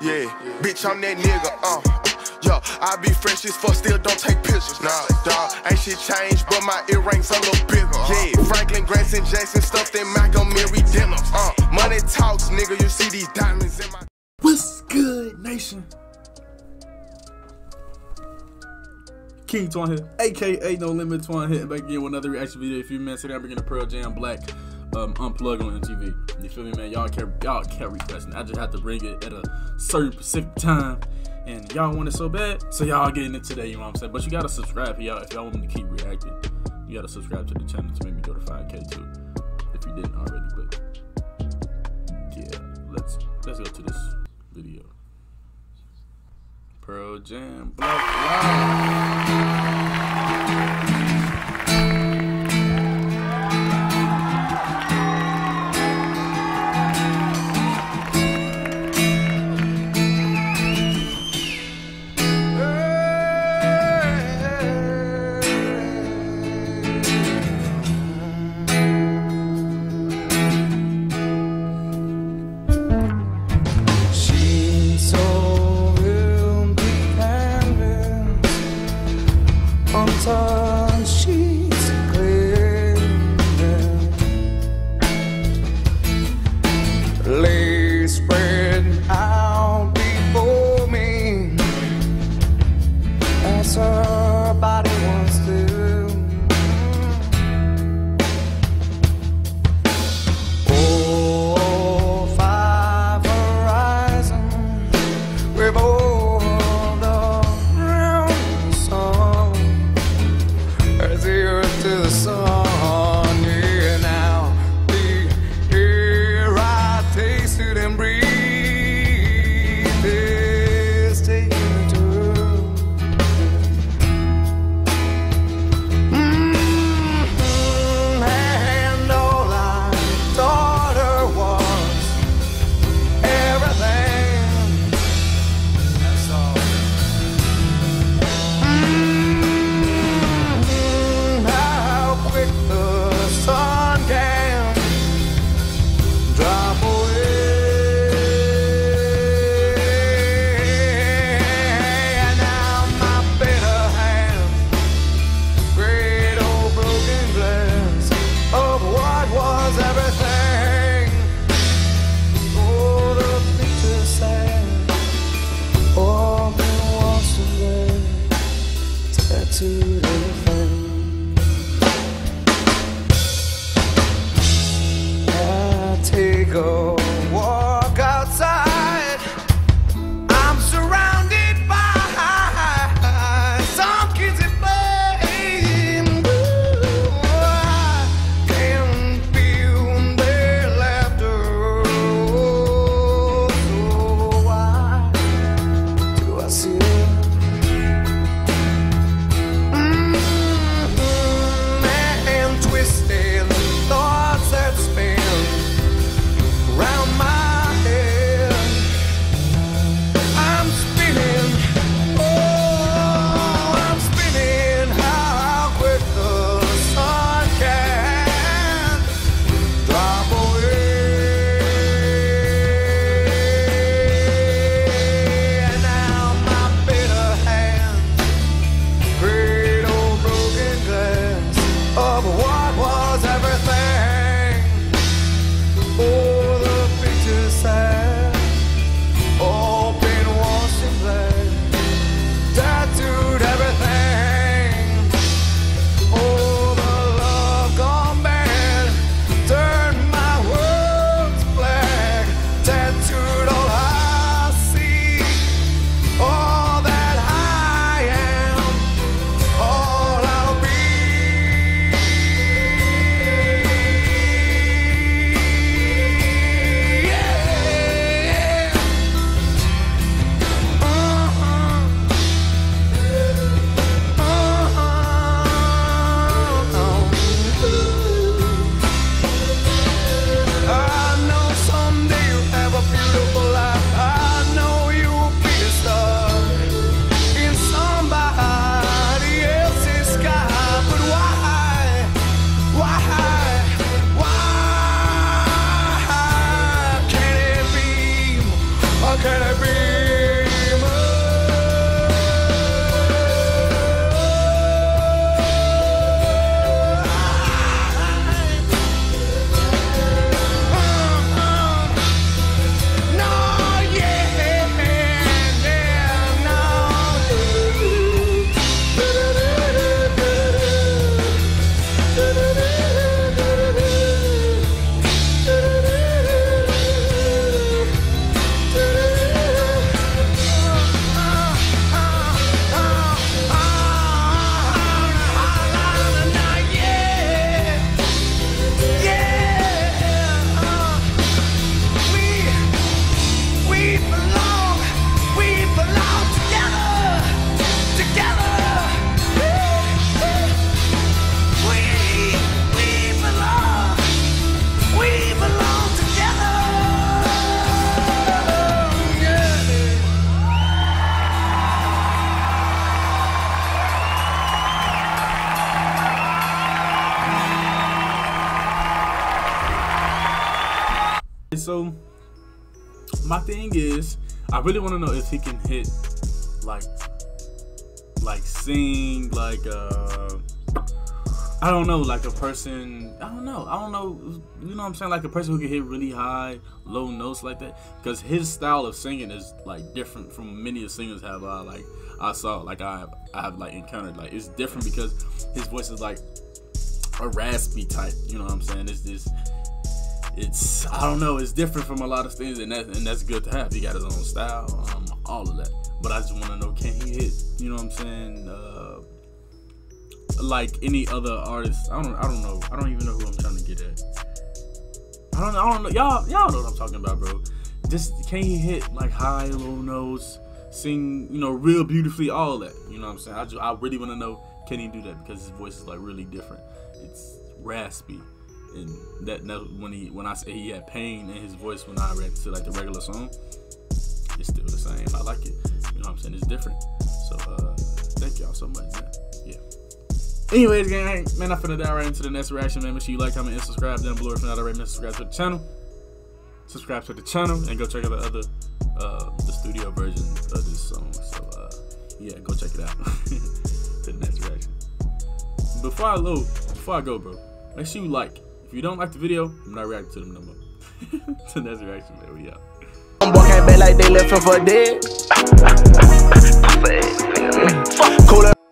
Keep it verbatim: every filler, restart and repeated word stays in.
Yeah, bitch, I'm that nigga, uh. Yo, I be fresh as fuck, still don't take pictures. Nah, dawg, ain't shit changed, but my earrings a little bigger. Yeah, Franklin, Grayson, Jackson, stuffed in Montgomery denim. Uh, money talks, nigga, you see these diamonds in my... What's good, nation? King Twan here, aka No Limit Twan, hitting back again with another reaction video. A few minutes today, I'm bringing the Pearl Jam Black um, Unplugged on M T V. You feel me, man? Y'all can't, y'all can't request it. I just have to bring it at a certain specific time, and y'all want it so bad, so y'all getting it today. You know what I'm saying? But you gotta subscribe, y'all. If y'all want me to keep reacting, you gotta subscribe to the channel to make me go to five K too. If you didn't already, but yeah, let's let's go to this video. Pearl Jam Black Unturned sheets of gray lay spread out before me as her body wants to. Oh, five horizons revolved around the sun. As the earth to the sun, yeah, now the air I tasted and breathed is taking a turn. Mm-hmm. And all I thought her was everything. That's all. The sun can drop away, and now my bitter hands, great old broken glass of what was everything. Oh, the picture sad, all been washed away, tattooed everything. Take a walk outside. I'm surrounded by some kids at play. Ooh, I can feel their laughter. Oh, so why do I see it? Mm-hmm. And twisted thoughts that spin round So my thing is, I really want to know if he can hit like like sing like uh I don't know, like a person, I don't know, I don't know, you know what I'm saying, like a person who can hit really high, low notes like that, because his style of singing is like different from many of singers have uh, like I saw, like I have, I have like encountered, like it's different because his voice is like a raspy type, you know what I'm saying, it's this, it's, I don't know, it's different from a lot of things, and, that, and that's good to have. He got his own style, um, all of that, but I just want to know, can he hit, you know what I'm saying, uh, like any other artist? I don't, I don't know. I don't even know who I'm trying to get at. I don't, I don't know. Y'all, y'all know what I'm talking about, bro. Just can he hit like high, low notes, sing, you know, real beautifully, all that. You know what I'm saying? I just, I really want to know, can he do that? Because his voice is like really different. It's raspy, and that, that when he, when I say he had pain in his voice when I read to like the regular song, it's still the same. I like it. You know what I'm saying? It's different. So uh, thank y'all so much, man. Yeah. Anyways, gang, man, I'm finna dive right into the next reaction, man. Make sure you like, comment, and subscribe down below if you're not already. Subscribe to the channel. Subscribe to the channel and go check out the other, uh, the studio version of this song. So, uh, yeah, go check it out. To the next reaction. Before I go, before I go, bro, make sure you like. If you don't like the video, I'm not reacting to them no more. To the next reaction, man. We out. Boy came back like they left him for dead. Cool.